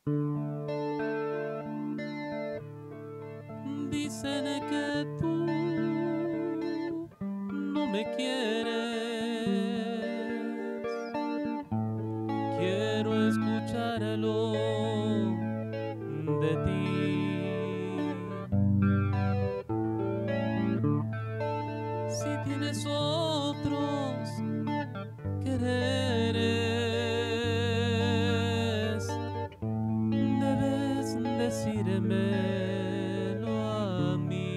Dicen que tú no me quieres. Quiero escucharlo de ti. Si tienes otros quereres, debes decírmelo a mí.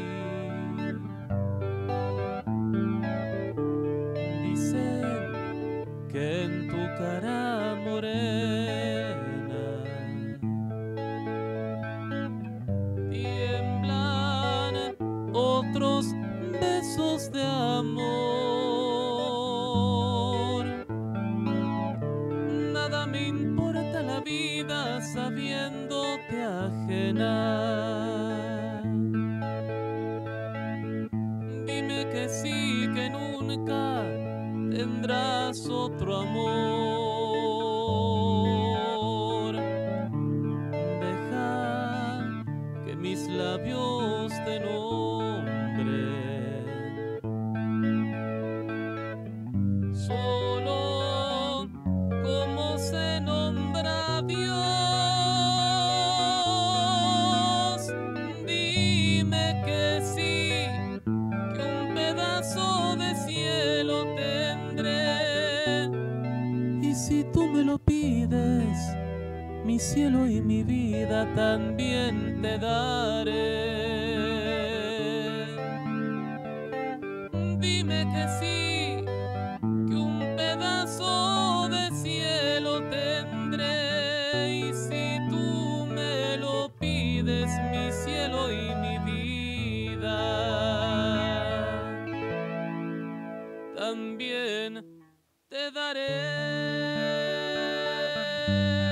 Dicen que en tu cara morena tiemblan otros besos de amor. Nada me importa la vida sabiéndote ajena. Dime que sí, que nunca tendrás otro amor. Deja que mis labios te nombren. Solo como se nombra a Dios. Dime que sí, que un pedazo de cielo tendré. Y si tú me lo pides, mi cielo y mi vida también te daré. Dime que sí, que un pedazo de cielo tendré. Y si tú me lo pides, mi cielo y mi vida también te daré.